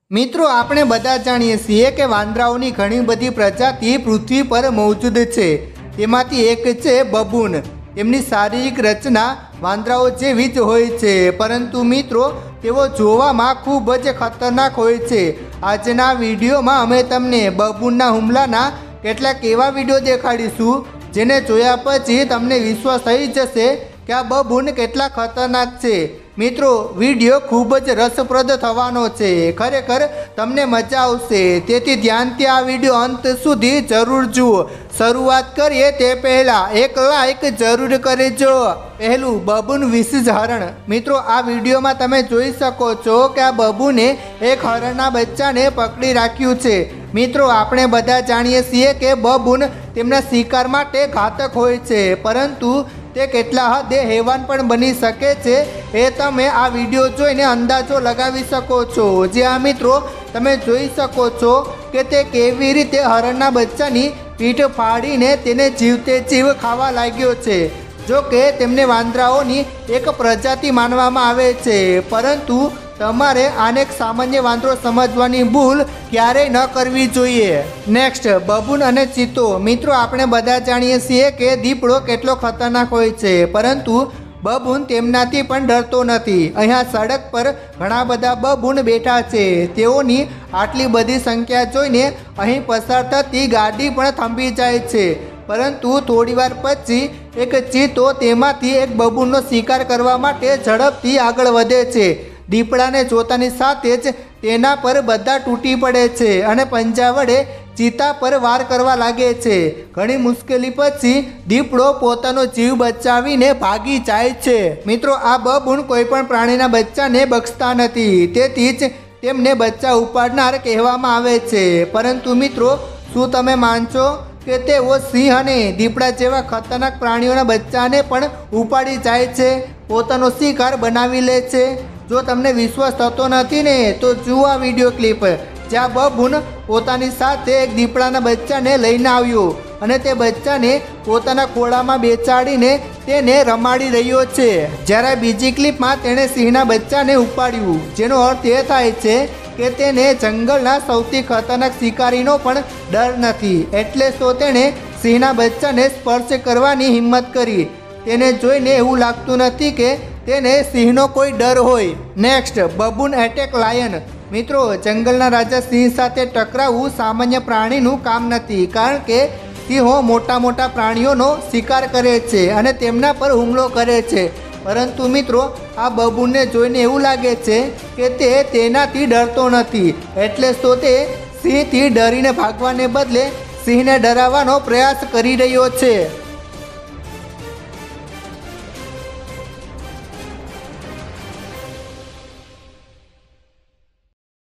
મિત્રો આપણે બધા જાણીએ છીએ કે વાંદરાઓની ઘણી બધી પ્રજાતિ પૃથ્વી પર મૌજૂદ છે। તેમાંથી એક છે બબૂન। તેમની શારીરિક રચના વાંદરાઓ જેવી જ હોય છે, પરંતુ મિત્રો તેઓ જોવામાં ખૂબ જ ખતરનાક હોય છે। આજના વિડીયોમાં અમે તમને બબૂનના હુમલાના કેટલાક એવા વિડીયો દેખાડીશું જેને જોયા પછી તમને વિશ્વાસ થઈ જશે કે આ બબૂન કેટલા ખતરનાક છે। મિત્રો વિડીયો ખૂબ જ રસપ્રદ થવાનો છે, ખરેખર તમને મજા આવશે, તેથી ધ્યાનથી આ વિડીયો અંત સુધી જરૂર જુઓ। શરૂઆત કરીએ તે પહેલાં એક લાઈક જરૂર કરજો। પહેલું, બબૂન વિશેષ હરણ। મિત્રો આ વિડીયોમાં તમે જોઈ શકો છો કે આ બબૂને એક હરણના બચ્ચાને પકડી રાખ્યું છે। મિત્રો આપણે બધા જાણીએ છીએ કે બબૂન તેમના શિકાર માટે ઘાતક હોય છે, પરંતુ તે કેટલા હદે હેવાન પણ બની શકે છે એ તમે આ વિડીયો જોઈને અંદાજો લગાવી શકો છો। જ્યાં મિત્રો તમે જોઈ શકો છો કે તે કેવી રીતે હરણના બચ્ચાની પીઠ ફાડીને તેને જીવતે જીવ ખાવા લાગ્યો છે। જો કે તેમને વાંદરાઓની એક પ્રજાતિ માનવામાં આવે છે, પરંતુ તમારે આને એક સામાન્ય વાંદરો સમજવાની ભૂલ ક્યારેય ન કરવી જોઈએ। નેક્સ્ટ, બબૂન અને ચિત્તો। મિત્રો આપણે બધા જાણીએ છીએ કે દીપડો કેટલો ખતરનાક હોય છે, પરંતુ બબૂન તેમનાથી પણ ડરતો નથી। અહીંયા સડક પર ઘણા બધા બબૂન બેઠા છે। તેઓની આટલી બધી સંખ્યા જોઈને અહીં પસાર થતી ગાડી પણ થંભી જાય છે, પરંતુ થોડીવાર પછી એક ચિત્તો તેમાંથી એક બબૂનનો શિકાર કરવા માટે ઝડપથી આગળ વધે છે। દીપડાને જોતાની સાથે જ તેના પર બધા તૂટી પડે છે અને પંજા વડે ચિત્તા પર વાર કરવા લાગે છે। ઘણી મુશ્કેલી પછી દીપડો પોતાનો જીવ બચાવીને ભાગી જાય છે। મિત્રો આ બબૂન કોઈ પણ પ્રાણીના બચ્ચાને બક્ષતા નથી, તેથી જ તેમને બચ્ચા ઉપાડનાર કહેવામાં આવે છે। પરંતુ મિત્રો શું તમે માનશો કે તેઓ સિંહ અને દીપડા જેવા ખતરનાક પ્રાણીઓના બચ્ચાને પણ ઉપાડી જાય છે, પોતાનો શિકાર બનાવી લે છે? જો તમને વિશ્વાસ થતો નથી ને, તો જુઓ આ વિડીયો ક્લિપ જ્યાં બબૂન પોતાની સાથે એક દીપડાના બચ્ચાને લઈને આવ્યો અને તે બચ્ચાને પોતાના ખોળામાં બેસાડીને તેને રમાડી રહ્યો છે। જ્યારે બીજી ક્લિપમાં તેણે સિંહના બચ્ચાને ઉપાડ્યું, જેનો અર્થ એ થાય છે કે તેને જંગલના સૌથી ખતરનાક શિકારીનો પણ ડર નથી, એટલે તો તેણે સિંહના બચ્ચાને સ્પર્શ કરવાની હિંમત કરી। તેને જોઈને એવું લાગતું નથી કે તેને સિંહનો કોઈ ડર હોય। Next, baboon attack lion. મિત્રો જંગલના રાજા સિંહ સાથે ટકરાવવું સામાન્ય પ્રાણીનું કામ નથી, કારણ કે સિંહો મોટા મોટા પ્રાણીઓનો શિકાર કરે છે અને તેમના પર હુમલો કરે છે, પરંતુ મિત્રો આ બબૂનને જોઈને એવું લાગે છે કે તે તેનાથી ડરતો નથી, એટલે તો તે સિંહથી ડરીને ભાગવાને બદલે સિંહને ડરાવવાનો પ્રયાસ કરી રહ્યો છે।